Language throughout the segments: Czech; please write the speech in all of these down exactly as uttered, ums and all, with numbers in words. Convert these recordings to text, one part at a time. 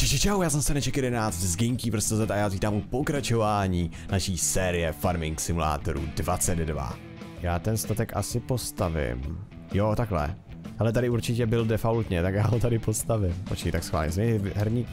Takže čau, já jsem Staneček jedenáct z Gamekeepers tečka cé a já vítám u pokračování naší série Farming Simulatoru dvacet dva. Já ten statek asi postavím. Jo, takhle. Hele, tady určitě byl defaultně, tak já ho tady postavím. Počkej, tak schválně, změní herník.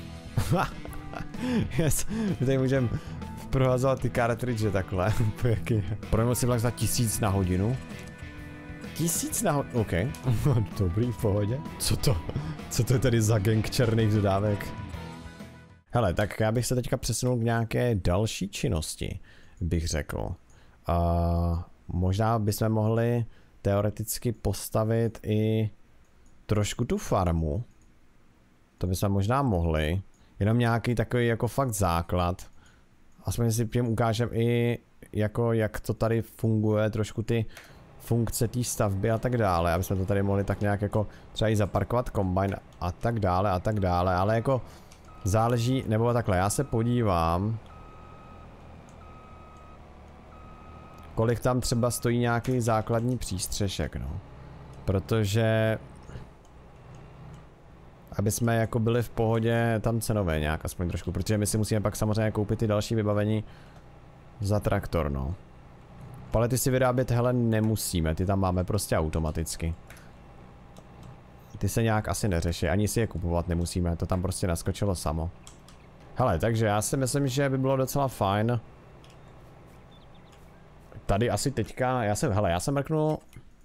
Yes, my tady můžeme prohazovat ty cartridge takhle. Projemil si vlak za tisíc na hodinu. Tisíc na hodinu, OK. Dobrý, v pohodě. Co to? Co to je tady za gang černých dodávek? Hele, tak já bych se teďka přesunul k nějaké další činnosti, bych řekl. Uh, možná bychom mohli teoreticky postavit i trošku tu farmu. To bychom možná mohli. Jenom nějaký takový jako fakt základ. Aspoň si tím ukážem i jako jak to tady funguje, trošku ty funkce té stavby a tak dále, aby jsme to tady mohli tak nějak jako třeba i zaparkovat kombajn a tak dále a tak dále, ale jako záleží, nebo takhle, já se podívám, kolik tam třeba stojí nějaký základní přístřešek, no, protože aby jsme jako byli v pohodě tam cenové nějak aspoň trošku, protože my si musíme pak samozřejmě koupit ty další vybavení za traktor, no. Palety si vyrábět, hele, nemusíme, ty tam máme prostě automaticky. Ty se nějak asi neřeší, ani si je kupovat nemusíme, to tam prostě naskočilo samo. Hele, takže já si myslím, že by bylo docela fajn. Tady asi teďka, já jsem, hele, já jsem mrknul.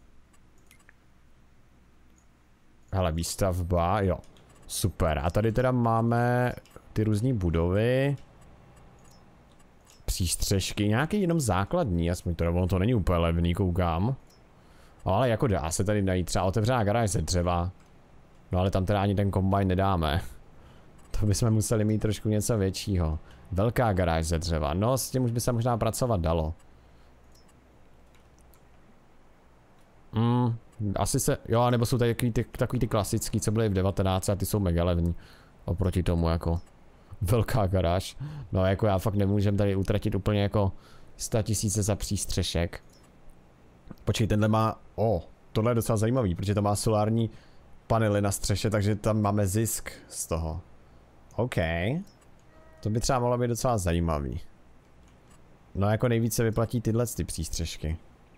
Hele, výstavba, jo, super. A tady teda máme ty různé budovy. Přístřešky, nějaký jenom základní, aspoň to, ono to není úplně levný, koukám. Ale jako dá se tady najít třeba otevřená garáž ze dřeva. No ale tam teda ani ten kombajn nedáme. To bychom museli mít trošku něco většího. Velká garáž ze dřeva, no s tím už by se možná pracovat dalo. Hmm, asi se, jo, nebo jsou tady takový ty, takový ty klasický, co byly v devatenácti a ty jsou mega levní. Oproti tomu jako velká garáž. No jako já fakt nemůžem tady utratit úplně jako sto tisíce za přístřešek. Počkej, tenhle má, o, oh, tohle je docela zajímavý, protože to má solární panely na střeše, takže tam máme zisk z toho. OK. To by třeba mohlo být docela zajímavý. No jako nejvíce vyplatí tyhle ty přístřešky.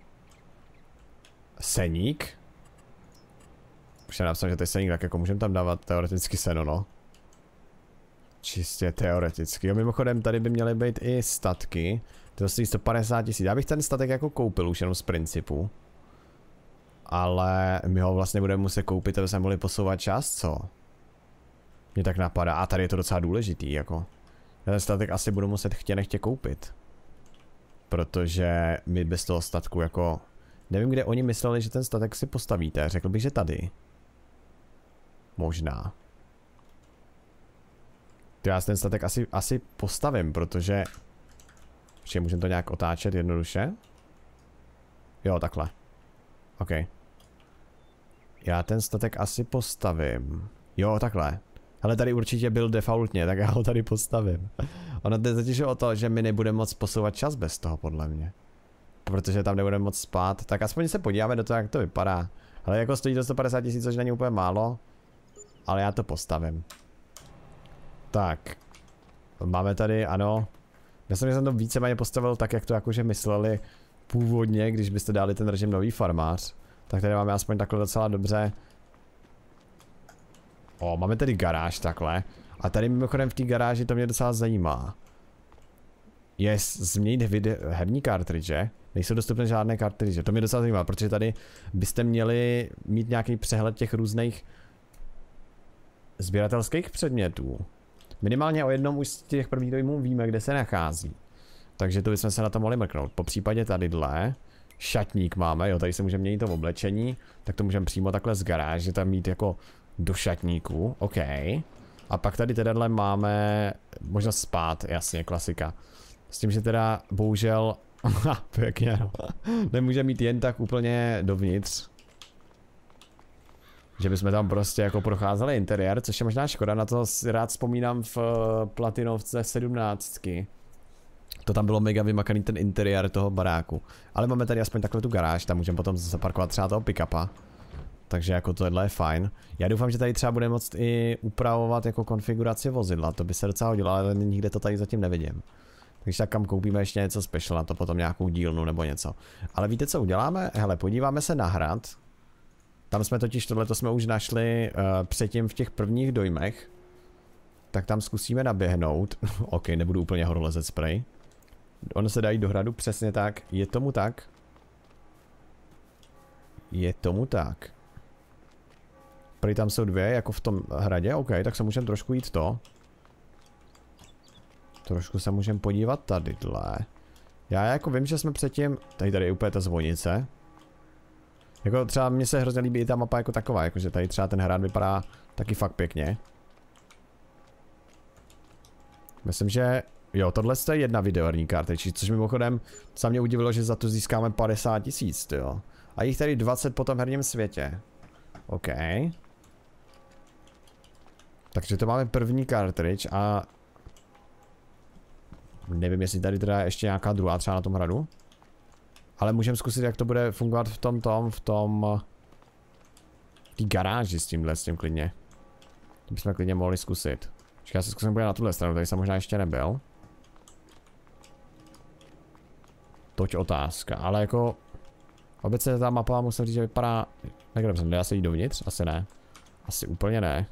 Seník? Už jsem napsal, že to je seník, tak jako můžeme tam dávat teoreticky seno, no. Čistě teoreticky. Jo, mimochodem tady by měly být i statky. To stojí sto padesát tisíc. Já bych ten statek jako koupil už jenom z principu. Ale my ho vlastně budeme muset koupit, aby jsme mohli posouvat čas, co? Mně tak napadá. A tady je to docela důležitý, jako. Já ten statek asi budu muset chtě nechtě koupit. Protože my bez toho statku jako... Nevím, kde oni mysleli, že ten statek si postavíte. Řekl bych, že tady. Možná. Já ten statek asi, asi postavím, protože... Ještě můžeme to nějak otáčet jednoduše. Jo, takhle. OK. Já ten statek asi postavím. Jo, takhle. Hele, tady určitě byl defaultně, tak já ho tady postavím. Ono jde totiž o to, že my nebudeme moc posouvat čas bez toho, podle mě. Protože tam nebudeme moc spát, tak aspoň se podíváme do toho, jak to vypadá. Ale jako stojí to sto padesát tisíc, což není úplně málo. Ale já to postavím. Tak. Máme tady, ano. Myslím, že jsem to víceméně postavil tak, jak to jakože mysleli původně, když byste dali ten režim nový farmář. Tak tady máme aspoň takhle docela dobře. O, máme tady garáž takhle. A tady mimochodem v té garáži to mě docela zajímá. Je změnit herní cartridge. Nejsou dostupné žádné cartridge. To mě docela zajímá, protože tady byste měli mít nějaký přehled těch různých sběratelských předmětů. Minimálně o jednom už z těch prvních dojmů víme, kde se nachází. Takže to bychom se na to mohli mrknout. Po případě tadyhle šatník máme, jo, tady se můžeme měnit to oblečení, tak to můžeme přímo takhle z garáže tam mít jako do šatníku, OK. A pak tady teda máme možnost spát, jasně, klasika. S tím, že teda bohužel, pěkně no, nemůže mít jen tak úplně dovnitř. Že bychom tam prostě jako procházeli interiér, což je možná škoda, na to si rád vzpomínám v Platinovce sedmnáctky. To tam bylo mega vymakaný ten interiér toho baráku. Ale máme tady aspoň takhle tu garáž, tam můžeme potom zaparkovat třeba toho pick-upa. Takže jako tohle je fajn. Já doufám, že tady třeba bude moct i upravovat jako konfiguraci vozidla, to by se docela hodilo, ale nikde to tady zatím nevidím. Když tak kam koupíme ještě něco special, na to potom nějakou dílnu nebo něco. Ale víte, co uděláme? Hele, podíváme se na hrad. Tam jsme totiž, tohleto jsme už našli uh, předtím v těch prvních dojmech. Tak tam zkusíme naběhnout. OK, nebudu úplně horolezec spray. Ono se dají do hradu, přesně tak. Je tomu tak. Je tomu tak. Prý tam jsou dvě, jako v tom hradě, OK, tak se můžeme trošku jít to. Trošku se můžeme podívat tadyhle. Já jako vím, že jsme předtím, tady tady je úplně ta zvonice. Jako třeba mně se hrozně líbí i ta mapa jako taková, jakože tady třeba ten hrad vypadá taky fakt pěkně. Myslím, že jo, tohle je jedna videoherní karty, což mimochodem se mě udivilo, že za to získáme padesát tisíc, jo. A jich tady dvacet po tom herním světě. OK. Takže to máme první cartridge a nevím, jestli tady teda je ještě nějaká druhá třeba na tom hradu. Ale můžeme zkusit, jak to bude fungovat v tom tom, v tom v té garáži s tímhle, s tím klidně. To bychom klidně mohli zkusit. Já se zkusím bude na tuhle stranu, tady jsem možná ještě nebyl. Toť otázka, ale jako obecně ta mapa musím říct, že vypadá. Tak dobře, nedá se jít dovnitř? Asi ne. Asi úplně ne.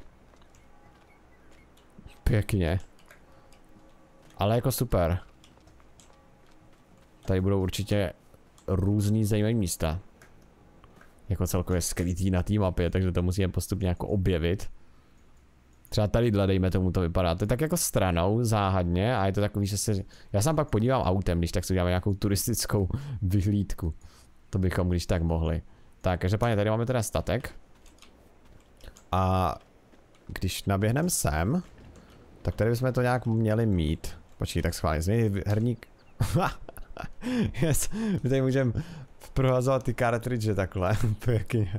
Pěkně. Ale jako super. Tady budou určitě různý zajímavé místa. Jako celkově skrytý na té mapě, takže to musíme postupně jako objevit. Třeba tady dejme tomu to vypadá. To je tak jako stranou, záhadně a je to takový, že se. Já se pak podívám autem, když tak si uděláme nějakou turistickou vyhlídku. To bychom když tak mohli. Tak, každopádně tady máme teda statek. A když naběhneme sem, tak tady bychom to nějak měli mít. Počkej, tak schválně, změnit herník. Yes, my tady můžeme provazovat ty cartridge takhle. Pěkně.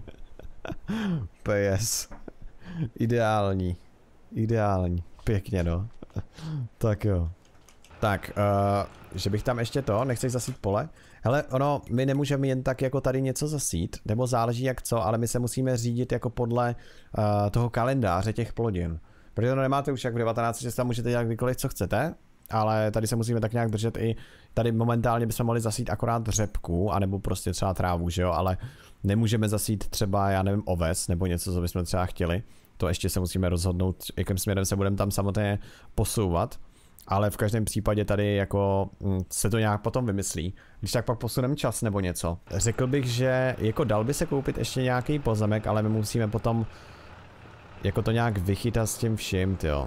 Yes. Ideální. Ideální. Pěkně, no. Tak jo. Tak, uh, že bych tam ještě to, nechceš zasít pole? Hele, ono, my nemůžeme jen tak jako tady něco zasít, nebo záleží jak co, ale my se musíme řídit jako podle uh, toho kalendáře těch plodin. Protože to nemáte už jak v devatenáct set, tam můžete dělat kdykoliv co chcete, ale tady se musíme tak nějak držet i, tady momentálně bychom mohli zasít akorát řepku, anebo prostě třeba trávu, že jo, ale nemůžeme zasít třeba, já nevím, oves, nebo něco, co bychom třeba chtěli. To ještě se musíme rozhodnout, jakým směrem se budeme tam samotně posouvat. Ale v každém případě tady jako se to nějak potom vymyslí. Když tak pak posuneme čas nebo něco. Řekl bych, že jako dal by se koupit ještě nějaký pozemek, ale my musíme potom jako to nějak vychytat s tím vším, tyjo.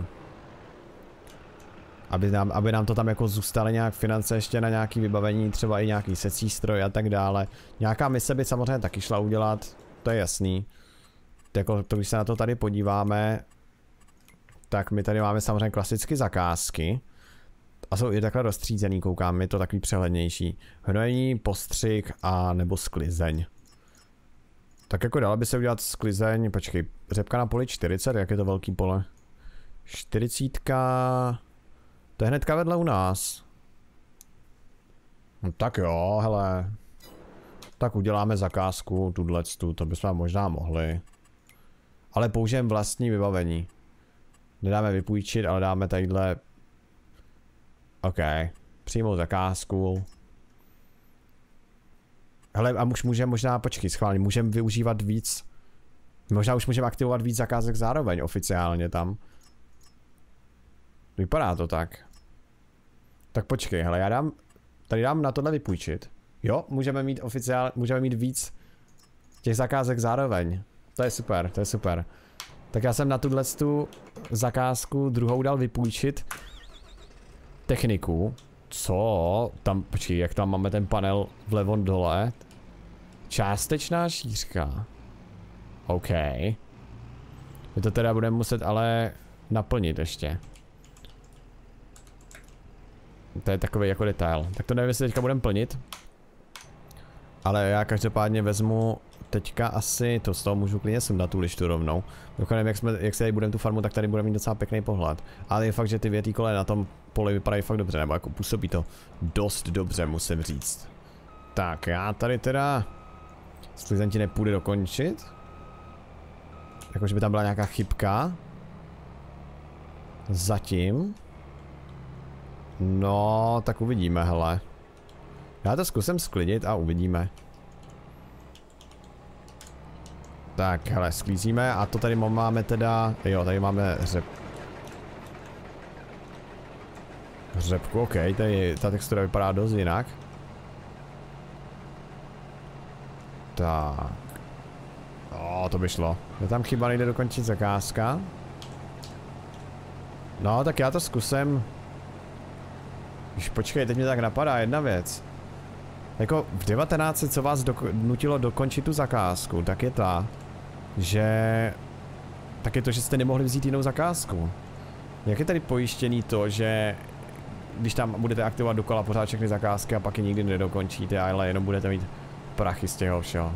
Aby nám, aby nám to tam jako zůstaly nějak finance ještě na nějaký vybavení, třeba i nějaký secí stroj a tak dále. Nějaká mise by samozřejmě taky šla udělat, to je jasný. Jako to, když se na to tady podíváme, tak my tady máme samozřejmě klasicky zakázky. A jsou i takhle rozstřízený, koukám, je to takový přehlednější. Hnojení, postřik a nebo sklizeň. Tak jako dalo by se udělat sklizeň, počkej, řepka na poli čtyřicet, jak je to velký pole? čtyřicítka, to je hnedka vedle u nás. No tak jo, hele. Tak uděláme zakázku, tudlectu, to bychom možná mohli. Ale použijeme vlastní vybavení. Nedáme vypůjčit, ale dáme tadyhle. OK. Přijmout zakázku. Hele, a už můžeme možná, počkej, schválně, můžeme využívat víc. Možná už můžeme aktivovat víc zakázek zároveň oficiálně tam. Vypadá to tak. Tak počkej, hele, já dám, tady dám na tohle vypůjčit. Jo, můžeme mít oficiálně, můžeme mít víc těch zakázek zároveň. To je super, to je super. Tak já jsem na tuhle tu zakázku druhou dal vypůjčit techniku. Co? Tam, počkej, jak tam máme ten panel vlevo dole? Částečná šířka. OK. My to teda budeme muset ale naplnit ještě. To je takový jako detail. Tak to nevím, jestli teďka budeme plnit. Ale já každopádně vezmu teďka asi, to z toho můžu klidně sundat tu lištu rovnou. Dokonce jak, jsme, jak se tady budeme tu farmu, tak tady budeme mít docela pěkný pohled. Ale je fakt, že ty větý kole na tom poli vypadají fakt dobře, nebo jako působí to dost dobře, musím říct. Tak já tady teda sklizeň ti nepůjde dokončit. Jakože by tam byla nějaká chybka. Zatím. No, tak uvidíme, hele. Já to zkusím sklidit a uvidíme. Tak, hele, sklízíme a to tady máme teda, jo, tady máme hřeb. Hřebku, ok, tady ta textura vypadá dost jinak. Tak. O, to by šlo. Je tam chyba, nejde dokončit zakázka. No, tak já to zkusím. Už počkej, teď mě tak napadá jedna věc. Jako v devatenácti, co vás doko nutilo dokončit tu zakázku, tak je ta, že... Tak je to, že jste nemohli vzít jinou zakázku. Jak je tady pojištěný to, že... Když tam budete aktivovat dokola pořád všechny zakázky a pak je nikdy nedokončíte, ale jenom budete mít prachy z těho všeho.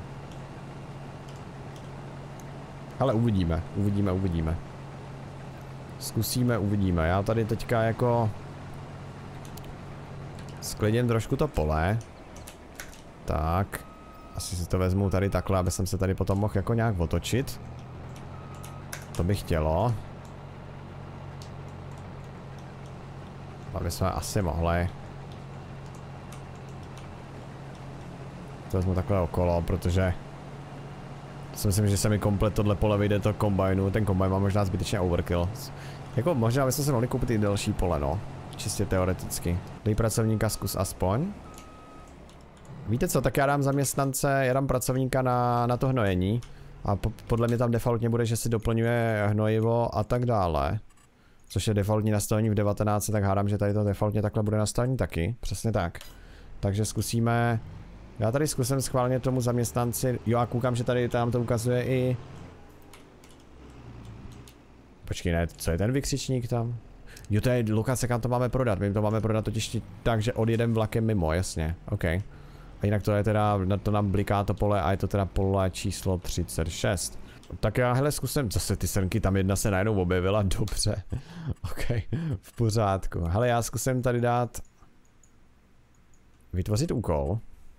Ale uvidíme, uvidíme, uvidíme. Zkusíme, uvidíme. Já tady teďka jako... Sklidím trošku to pole. Tak. Asi si to vezmu tady takhle, aby jsem se tady potom mohl jako nějak otočit. To by chtělo. Aby jsme asi mohli. To vezmu takhle okolo, protože... Si myslím, že se mi komplet tohle pole vyjde to kombajnu. Ten kombajn má možná zbytečně overkill. Jako možná bychom se mohli koupit i další pole, no. Čistě teoreticky. Dej pracovníka, zkus aspoň. Víte co, tak já dám zaměstnance, já dám pracovníka na, na to hnojení. A po, podle mě tam defaultně bude, že si doplňuje hnojivo a tak dále. Což je defaultní nastavení v devatenácti, tak hádám, že tady to defaultně takhle bude nastavení taky. Přesně tak. Takže zkusíme... Já tady zkusím schválně tomu zaměstnanci... Jo, a koukám, že tady tam to ukazuje i... Počkej, ne, co je ten vykřičník tam? Jo, to je lokace, kam to máme prodat. My to máme prodat totiž tak, že odjedem vlakem mimo, jasně. OK. A jinak to je teda, to nám bliká to pole a je to teda pole číslo třicet šest. Tak já hele zkusím, zase ty srnky, tam jedna se najednou objevila, dobře. OK, v pořádku. Hele, já zkusím tady dát... Vytvořit úkol.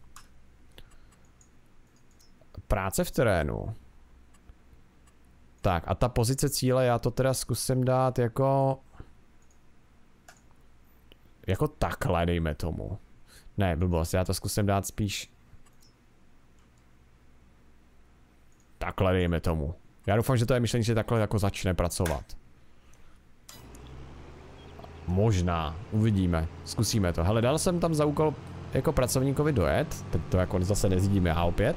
Práce v terénu. Tak a ta pozice cíle, já to teda zkusím dát jako... Jako takhle, dejme tomu. Ne, blbost, já to zkusím dát spíš... Takhle, dejme tomu. Já doufám, že to je myšlení, že takhle jako začne pracovat. Možná, uvidíme, zkusíme to. Hele, dal jsem tam za úkol jako pracovníkovi dojet, teď to jako zase nezdíme já opět.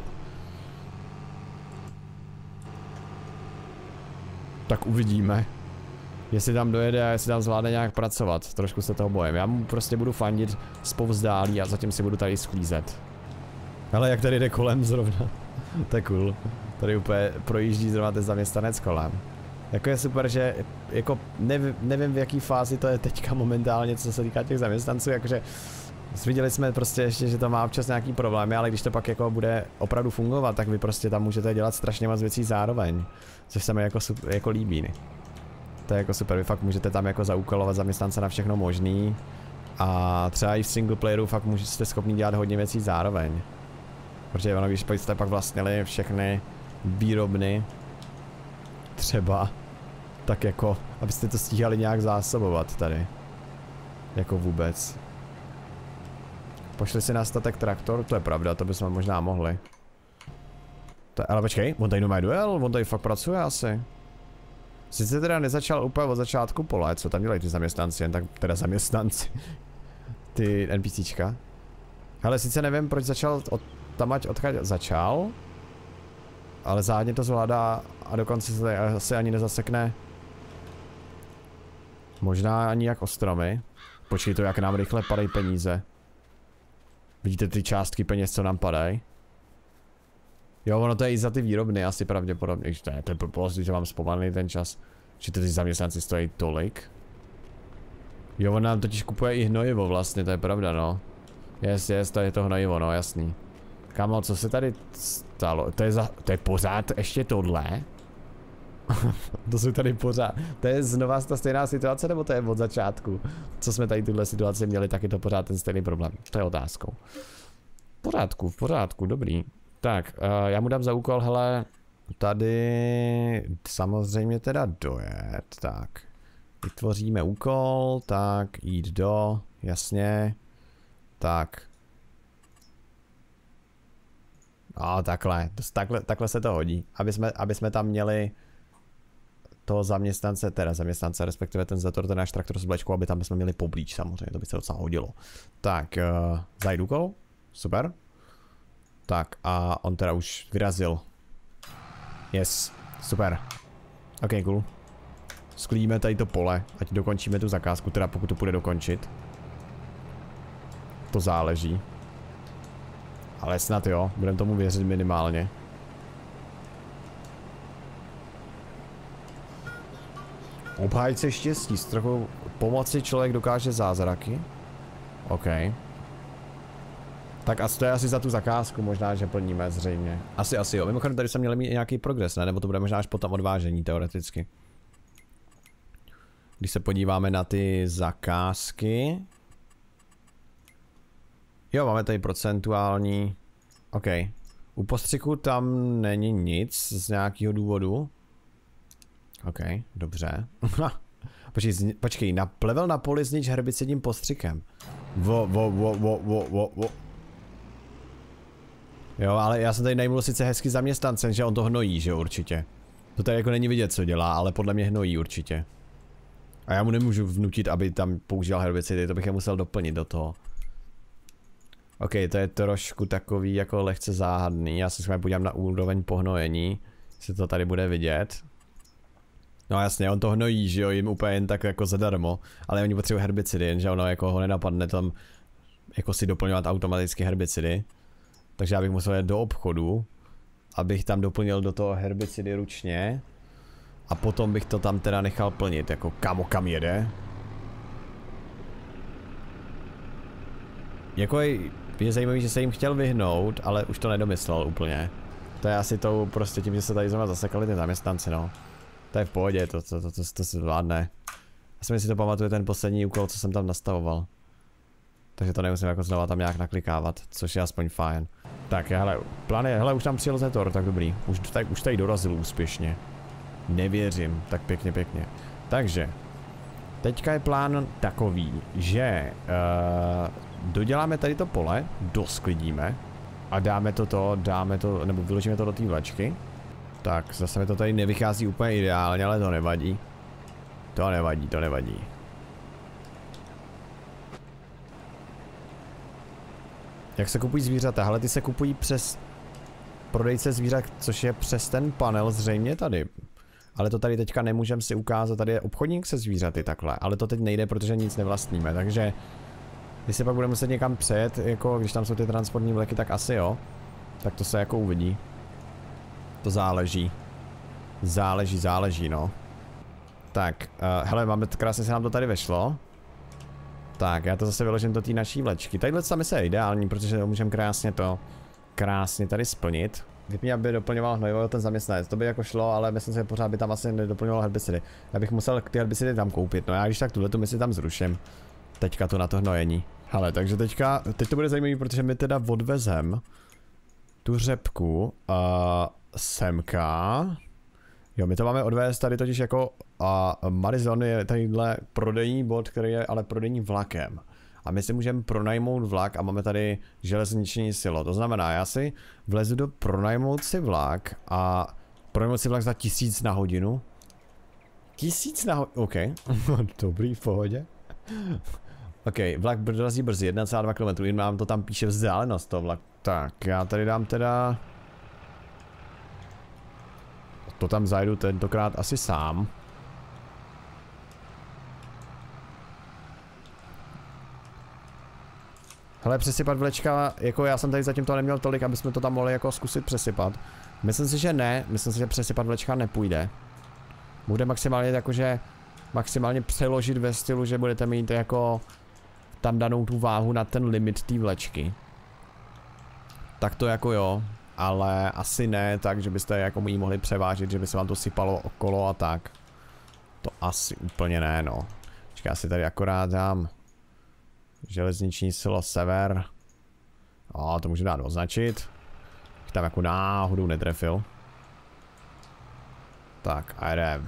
Tak uvidíme, jestli tam dojede a jestli tam zvládne nějak pracovat. Trošku se toho bojím. Já mu prostě budu fandit zpovzdálí a zatím si budu tady sklízet. Hele, jak tady jde kolem zrovna. To je cool. Tady úplně projíždí zrovna ten zaměstnanec kolem. Jako je super, že jako nevím, nevím v jaký fázi to je teďka momentálně, co se týká těch zaměstnanců, jakože viděli jsme prostě ještě, že to má občas nějaký problémy, ale když to pak jako bude opravdu fungovat, tak vy prostě tam můžete dělat strašně moc věcí zároveň, což se mi jako, jako líbí. To je jako super, vy fakt můžete tam jako zaúkolovat zaměstnance na všechno možný a třeba i v single playeru fakt můžete schopni dělat hodně věcí zároveň. Protože ono, když jste pak vlastnili všechny výrobny, třeba, tak jako, abyste to stíhali nějak zásobovat tady. Jako vůbec. Pošli si na statek traktor, to je pravda, to bychom možná mohli. To, ale počkej, on tady nemá duel, on tady fakt pracuje asi. Sice teda nezačal úplně od začátku pole, co tam dělají ty zaměstnanci, jen tak teda zaměstnanci. Ty NPCčka. Hele, sice nevím, proč začal od tamať odcházet, začal. Ale záhadně to zvládá a dokonce se asi ani nezasekne. Možná ani jak ostromy. Počkej to, jak nám rychle padají peníze. Vidíte ty částky peněz, co nám padají? Jo, ono to je i za ty výrobny asi pravděpodobně. To je, to je blbost, že mám zpomalený ten čas. Že ty zaměstnanci stojí tolik. Jo, on nám totiž kupuje i hnojivo vlastně, to je pravda, no. Jest, jest, to je to hnojivo, no, jasný. Kámo, co se tady stalo? To je, za, to je pořád ještě tohle? To jsou tady pořád. To je znova ta stejná situace, nebo to je od začátku? Co jsme tady tuhle situaci měli, tak je to pořád ten stejný problém. To je otázkou. V pořádku, v pořádku, dobrý. Tak, uh, já mu dám za úkol, hele, tady samozřejmě teda dojet, tak. Vytvoříme úkol, tak jít do, jasně, tak. No takhle, takhle, takhle se to hodí, aby jsme, aby jsme tam měli toho zaměstnance, teda zaměstnance, respektive ten zator, ten náš traktor s vlečkou, aby tam jsme měli poblíž samozřejmě, to by se docela hodilo. Tak, uh, zajít úkol, super. Tak a on teda už vyrazil. Yes, super. Ok, cool. Sklidíme tady to pole, ať dokončíme tu zakázku, teda pokud to půjde dokončit. To záleží. Ale snad jo, budeme tomu věřit minimálně. Obhájce štěstí, s trochu pomoci člověk dokáže zázraky. OK. Tak a to je asi za tu zakázku možná, že plníme zřejmě. Asi, asi jo. Mimochodem tady jsme měli mít nějaký progres, ne? Nebo to bude možná až potom odvážení, teoreticky. Když se podíváme na ty zakázky. Jo, máme tady procentuální. OK. U postřiku tam není nic z nějakého důvodu. OK, dobře. počkej, počkej, na plevel na poli znič herbicidním postřikem. Vo, vo, vo, vo, vo, vo, vo. Jo, ale já jsem tady najmul sice hezký zaměstnancem, že on to hnojí, že určitě. To tady jako není vidět, co dělá, ale podle mě hnojí určitě. A já mu nemůžu vnutit, aby tam používal herbicidy, to bych je musel doplnit do toho. OK, to je trošku takový jako lehce záhadný, já se s vámi podívám na úroveň pohnojení, jestli to tady bude vidět. No jasně, on to hnojí, že jo, jim úplně jen tak jako zadarmo, ale oni potřebují herbicidy, jenže ono jako ho nenapadne tam jako si doplňovat automaticky herbicidy. Takže já bych musel jít do obchodu, abych tam doplnil do toho herbicidy ručně. A potom bych to tam teda nechal plnit, jako kamo kam jede. Jako je, je zajímavý, že se jim chtěl vyhnout, ale už to nedomyslel úplně. To je asi to prostě tím, že se tady zrovna zasekali ty zaměstnanci, no. To je v pohodě, to, to, to, to, to se zvládne. Já si si to pamatuje ten poslední úkol, co jsem tam nastavoval. Takže to nemusím jako znova tam nějak naklikávat, což je aspoň fajn. Tak hele, plán je, hele už tam přijel Zetor, tak dobrý. Už, tak, už tady dorazil úspěšně. Nevěřím, tak pěkně pěkně. Takže, teďka je plán takový, že uh, doděláme tady to pole, dosklidíme a dáme to to, dáme to, nebo vyložíme to do té vlečky. Tak, zase mi to tady nevychází úplně ideálně, ale to nevadí. To nevadí, to nevadí. Jak se kupují zvířata? Hele, ty se kupují přes prodejce zvířat, což je přes ten panel zřejmě tady. Ale to tady teďka nemůžeme si ukázat, tady je obchodník se zvířaty takhle, ale to teď nejde, protože nic nevlastníme, takže když se pak budeme muset někam přejet, jako když tam jsou ty transportní vleky, tak asi jo, tak to se jako uvidí. To záleží. Záleží, záleží, no. Tak, uh, hele, máme, krásně se nám to tady vešlo. Tak, já to zase vyložím do té naší vlečky. Tadyhle ta mise je ideální, protože můžeme krásně to, krásně tady splnit. Vypni, aby doplňoval hnojivo ten zaměstnanec, to by jako šlo, ale myslím si, že pořád by tam asi nedoplňoval herbicidy. Já bych musel ty herbicidy tam koupit, no já když tak tuhletu misi tam zruším. Teďka to na to hnojení. Hele, takže teďka, teď to bude zajímavý, protože my teda odvezem tu řepku uh, semka. Jo, my to máme odvést tady totiž jako a uh, Marizon je tadyhle prodejní bod, který je ale prodejní vlakem. A my si můžeme pronajmout vlak a máme tady železniční silo. To znamená, já si vlezu do pronajmout si vlak a pronajmout si vlak za tisíc na hodinu. Tisíc na hodinu, OK. Dobrý, v pohodě. OK, vlak dorazí brzy, jedna celá dva kilometry, jen nám to tam píše vzdálenost toho vlak. Tak, já tady dám teda... To tam zajdu tentokrát asi sám. Hele, přesypat vlečka, jako já jsem tady zatím to neměl tolik, aby jsme to tam mohli jako zkusit přesypat. Myslím si, že ne, myslím si, že přesypat vlečka nepůjde. Bude maximálně jakože, maximálně přeložit ve stylu, že budete mít jako tam danou tu váhu na ten limit té vlečky. Tak to jako jo, ale asi ne tak, že byste jako jí mohli převážit, že by se vám to sypalo okolo a tak. To asi úplně ne, no. Počkej, já si tady akorát dám železniční silo sever. A to můžu dát označit. Tam jako náhodou netrefil. Tak a jdem.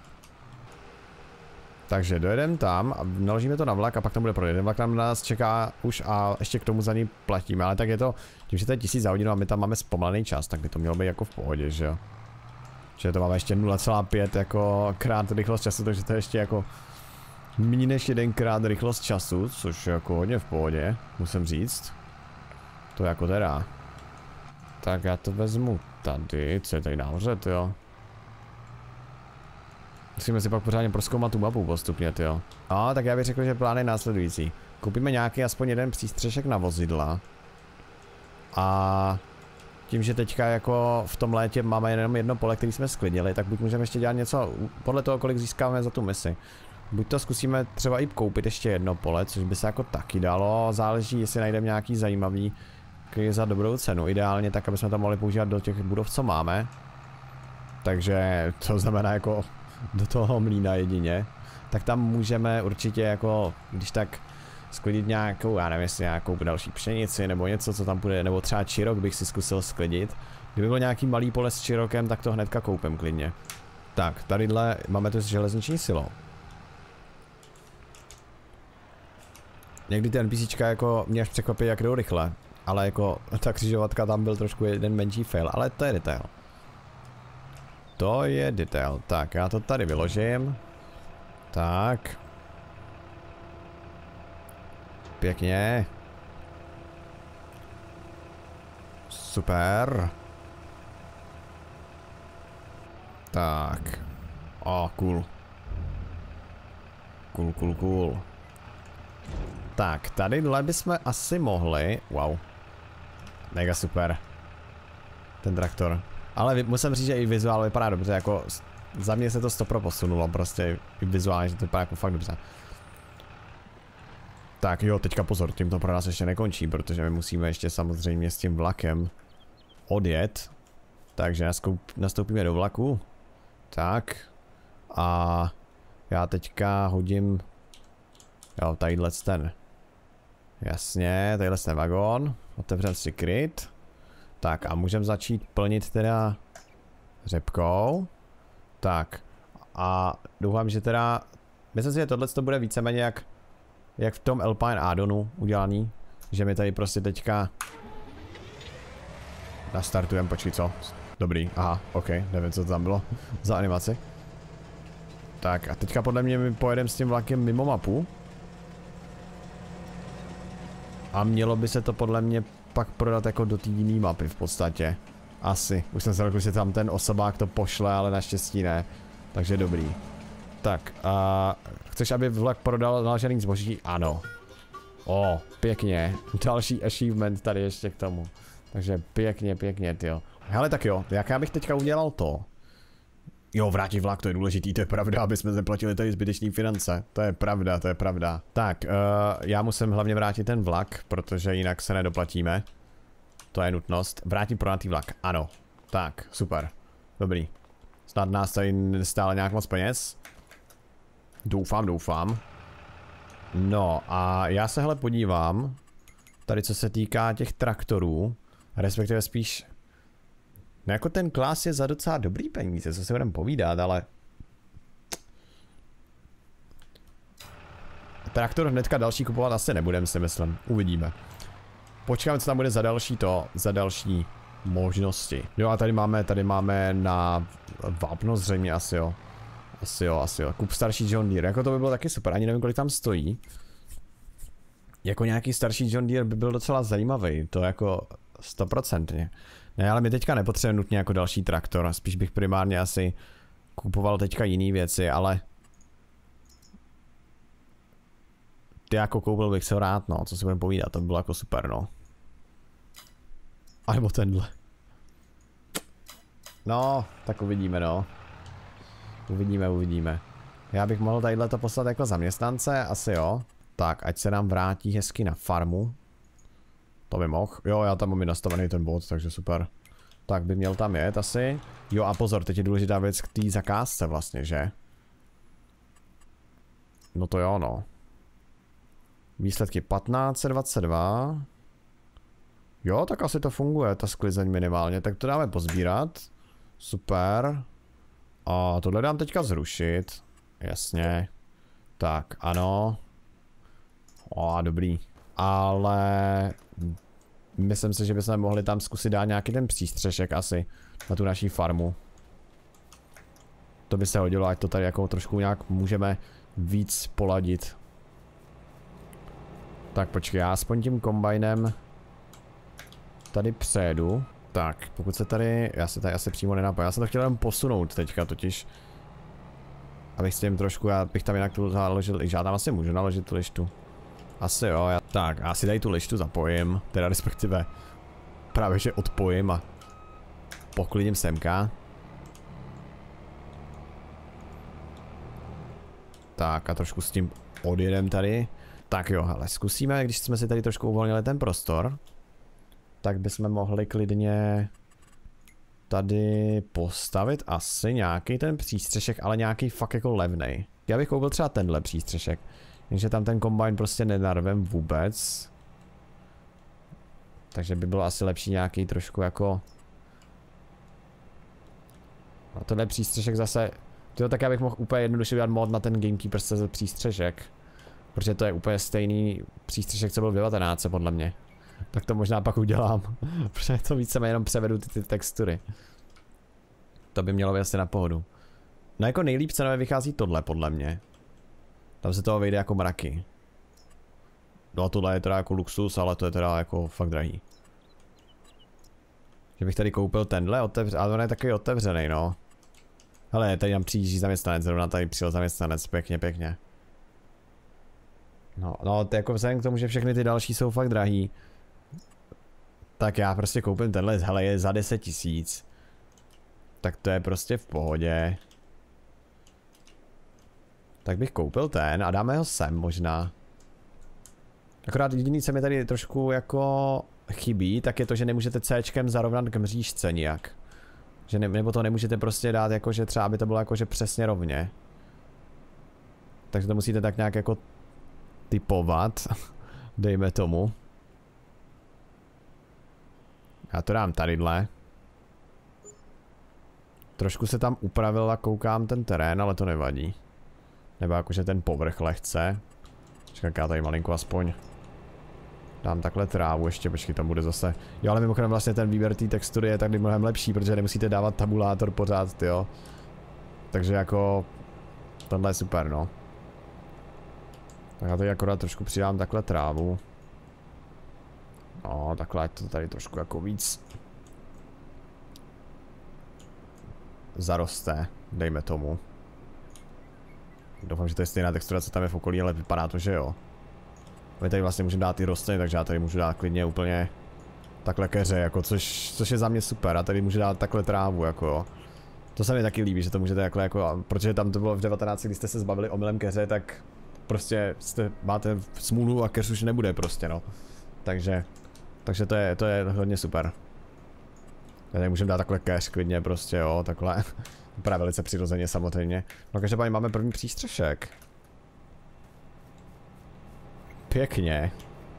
Takže dojedeme tam a naložíme to na vlak a pak tam bude pro jeden vlak, tam nás čeká už a ještě k tomu za ní platíme, ale tak je to, tím, že to je tisíc za hodinu a my tam máme zpomalený čas, tak by to mělo být jako v pohodě, že jo. Že to máme ještě nula celá pět jako krát rychlost času, takže to je ještě jako méně než jedenkrát rychlost času, což je jako hodně v pohodě, musím říct. To je jako teda. Tak já to vezmu tady, co je tady nahoře, jo. Musíme si pak pořádně prozkoumat tu mapu postupně, jo. No, tak já bych řekl, že plán je následující. Koupíme nějaký aspoň jeden přístřešek na vozidla. A tím, že teďka jako v tom létě máme jenom jedno pole, který jsme sklidili, tak buď můžeme ještě dělat něco podle toho, kolik získáme za tu misi. Buď to zkusíme třeba i koupit ještě jedno pole, což by se jako taky dalo. Záleží, jestli najdeme nějaký zajímavý, který je za dobrou cenu. Ideálně tak, aby jsme to mohli používat do těch budov, co máme. Takže to znamená jako do toho mlýna jedině. Tak tam můžeme určitě jako, když tak sklidit nějakou, já nevím, jestli nějakou další pšenici nebo něco, co tam bude, nebo třeba čirok bych si zkusil sklidit. Kdyby byl nějaký malý pole s čirokem, tak to hnedka koupím klidně. Tak, tadyhle máme tu železniční silou. Někdy ten NPCčka jako mě až překvapí, jak jdou rychle. Ale jako ta křižovatka tam byl trošku jeden menší fail, ale to je detail. To je detail. Tak, já to tady vyložím. Tak. Pěkně. Super. Tak. O, cool. Cool, cool, cool. Tak, tadyhle bychom asi mohli. Wow. Mega super. Ten traktor. Ale musím říct, že i vizuál vypadá dobře, jako za mě se to stopro posunulo, prostě i vizuálně, že to vypadá jako fakt dobře. Tak jo, teďka pozor, tím to pro nás ještě nekončí, protože my musíme ještě samozřejmě s tím vlakem odjet. Takže nastoupíme do vlaku. Tak. A já teďka hodím, jo, tadyhle ten. Jasně, tadyhle ten vagón. Otevřem si kryt. Tak a můžeme začít plnit teda řepkou. Tak. A doufám, že teda, myslím si, že tohle to bude víceméně jak, jak v tom Alpine addonu udělaný. Že my tady prostě teďka nastartujeme, počkej co? Dobrý, aha, ok, nevím co to tam bylo za animaci. Tak a teďka podle mě my pojedeme s tím vlakem mimo mapu. A mělo by se to podle mě pak prodat jako do té jiné mapy v podstatě. Asi. Už jsem se řekl, že tam ten osobák to pošle, ale naštěstí ne. Takže dobrý. Tak, a chceš, aby vlak prodal naložený zboží? Ano. O, pěkně. Další achievement tady ještě k tomu. Takže pěkně, pěkně, tyjo. Hele, tak jo, jak já bych teďka udělal to? Jo, vrátit vlak, to je důležitý, to je pravda, aby jsme zaplatili tady zbytečný finance. To je pravda, to je pravda. Tak, uh, já musím hlavně vrátit ten vlak, protože jinak se nedoplatíme. To je nutnost. Vrátit pronatý vlak, ano. Tak, super. Dobrý. Snad nás tady stále nějak moc peněz. Doufám, doufám. No a já se hele podívám. Tady co se týká těch traktorů. Respektive spíš... No jako ten Class je za docela dobrý peníze, co si budeme povídat, ale... Traktor hnedka další kupovat asi nebudeme, si myslím. Uvidíme. Počkáme, co tam bude za další to, za další možnosti. Jo a tady máme, tady máme na vápno zřejmě asi jo. Asi jo, asi jo. Kup starší John Deere, jako to by bylo taky super, ani nevím kolik tam stojí. Jako nějaký starší John Deere by byl docela zajímavý, to jako stoprocentně. Ne, ale my teďka nepotřebujeme nutně jako další traktor, spíš bych primárně asi kupoval teďka jiné věci, ale... Ty jako koupil bych se rád, no, co si budeme povídat, to by bylo jako super, no. A nebo tenhle. No, tak uvidíme, no. Uvidíme, uvidíme. Já bych mohl tadyhle to poslat jako zaměstnance, asi jo. Tak, ať se nám vrátí hezky na farmu. To by mohl. Jo, já tam mám i nastavený ten bod, takže super. Tak by měl tam jet asi. Jo a pozor, teď je důležitá věc k té zakázce vlastně, že? No to jo, no. Výsledky patnáct set dvacet dva. Jo, tak asi to funguje, ta sklizeň minimálně. Tak to dáme pozbírat. Super. A tohle dám teďka zrušit. Jasně. Tak, ano. O, dobrý. Ale... myslím si, že bychom mohli tam zkusit dát nějaký ten přístřešek asi. Na tu naší farmu. To by se hodilo, ať to tady jako trošku nějak můžeme víc poladit. Tak počkej, já aspoň tím kombajnem tady přejdu. Tak, pokud se tady, já se tady asi přímo nenapojím, já jsem to chtěl jen posunout teďka totiž. Abych s tím trošku, já bych tam jinak tu založil, i žádám asi můžu naložit tu lištu. Asi jo, já, tak, já si tady tu lištu zapojím, teda respektive právě že odpojím a poklidím semka. Tak a trošku s tím odjedem tady. Tak jo, hele, zkusíme, když jsme si tady trošku uvolnili ten prostor, tak bychom mohli klidně tady postavit asi nějaký ten přístřešek, ale nějaký fakt jako levnej. Já bych koupil třeba tenhle přístřešek, jenže tam ten kombajn prostě nenarvem vůbec. Takže by bylo asi lepší nějaký trošku jako... A tohle přístřešek zase... Tyjo, tak já bych mohl úplně jednoduše udělat mod na ten Gamekeeper C Z přístřešek. Protože to je úplně stejný přístřešek, co byl v devatenáctce podle mě. Tak to možná pak udělám. Protože to více jenom převedu ty, ty textury. To by mělo být asi na pohodu. No jako nejlíp cenově vychází tohle podle mě. Tam se toho vejde jako mraky. No a tohle je teda jako luxus, ale to je teda jako fakt drahý. Že bych tady koupil tenhle, otevřený, ale on je takový otevřený, no. Hele, tady nám přijíždí zaměstnanec, zrovna tady přijel zaměstnanec, pěkně, pěkně. No, no, to jako vzhledem k tomu, že všechny ty další jsou fakt drahý. Tak já prostě koupím tenhle, hele, je za deset tisíc. Tak to je prostě v pohodě. Tak bych koupil ten a dáme ho sem možná. Akorát jediný, co mi tady trošku jako chybí, tak je to, že nemůžete Cčkem zarovnat k mřížce nijak. Že ne, nebo to nemůžete prostě dát jako, že třeba by to bylo jako, že přesně rovně. Takže to musíte tak nějak jako typovat, dejme tomu. Já to dám tadyhle. Trošku se tam upravil a koukám ten terén, ale to nevadí. Nebo jakože ten povrch lehce. Čekaj, já tady malinko aspoň dám takhle trávu, ještě počkej, tam bude zase. Jo, ale mimochodem vlastně ten výběr té textury je tady mnohem lepší, protože nemusíte dávat tabulátor pořád, jo. Takže jako, tohle je super, no. Tak já tady akorát trošku přidám takhle trávu. No, takhle ať to tady trošku jako víc zaroste, dejme tomu. Doufám, že to je stejná textura, co tam je v okolí, ale vypadá to, že jo. My tady vlastně můžeme dát i rostliny, takže já tady můžu dát klidně úplně takhle keře, jako což, což je za mě super. A tady můžu dát takhle trávu, jako jo. To se mi taky líbí, že to můžete takhle jako, protože tam to bylo v devatenáctce, kdy jste se zbavili omylem keře, tak prostě jste, máte smůlu a keř už nebude prostě, no. Takže, takže to je, to je hodně super. Tady můžeme dát takhle keř klidně prostě, jo, takhle. Právě velice přirozeně samozřejmě. No každopádně máme první přístřešek. Pěkně.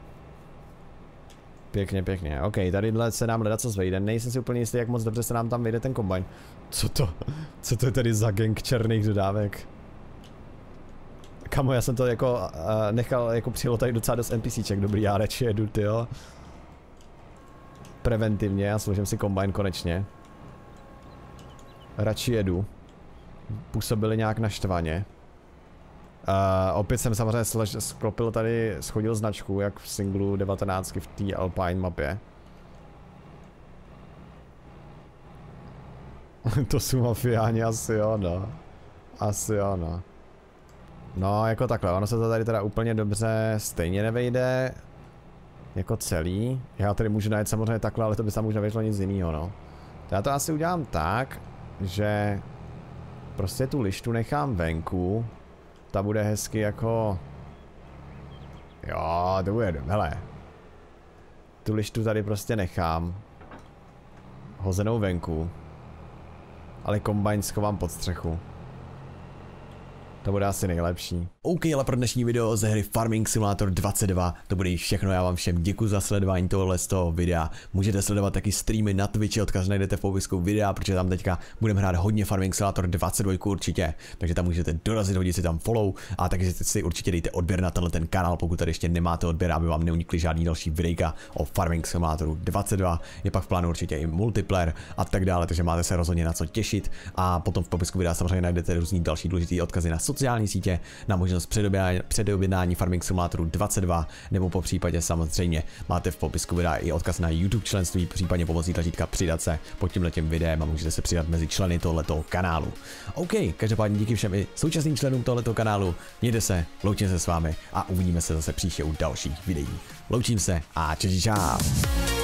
Pěkně, pěkně. OK, tadyhle se nám hledat co zvejde. Nejsem si úplně jistý, jak moc dobře se nám tam vyjde ten kombajn. Co to? Co to je tady za gang černých dodávek? Kamo, já jsem to jako uh, nechal jako přijelo tady docela dost NPCček. Dobrý, já radši jedu, tyjo. Preventivně a složím si kombajn konečně. Radši jedu. Působili nějak naštvaně. Uh, opět jsem samozřejmě sklopil tady, schodil značku, jak v singlu devatenáct v té Alpine mapě. To jsou mafiáni, asi jo, no. Asi jo, no. No, jako takhle, ono se to tady teda úplně dobře stejně nevejde. Jako celý. Já tady můžu najít samozřejmě takhle, ale to by se možná vyšlo nic jiného, no. Já to asi udělám tak, že prostě tu lištu nechám venku. Ta bude hezky jako... Jo, to bude, hele. Tu lištu tady prostě nechám. Hozenou venku. Ale kombajn schovám pod střechu. To bude asi nejlepší. OK, ale pro dnešní video ze hry Farming Simulator dvacet dva to bude již všechno. Já vám všem děkuji za sledování tohohle z toho videa. Můžete sledovat taky streamy na Twitchi, odkaz najdete v popisku videa, protože tam teďka budeme hrát hodně Farming Simulator dvacet dva určitě. Takže tam můžete dorazit, hodit si tam follow a takže si určitě dejte odběr na tenhle ten kanál, pokud tady ještě nemáte odběr, aby vám neunikly žádný další videjka o Farming Simulatoru dvacet dva. Je pak v plánu určitě i multiplayer a tak dále, takže máte se rozhodně na co těšit. A potom v popisku videa samozřejmě najdete různý další důležitý odkazy na sociální sítě, na možnost předobjednání Farming Simulatoru dvacet dva, nebo po případě samozřejmě máte v popisku videa i odkaz na YouTube členství, případně pomocí tlačítka přidat se pod tímhletím videem a můžete se přidat mezi členy tohoto kanálu. OK, každopádně díky všem i současným členům tohoto kanálu, mějte se, loučím se s vámi a uvidíme se zase příště u dalších videí. Loučím se a čau, čau.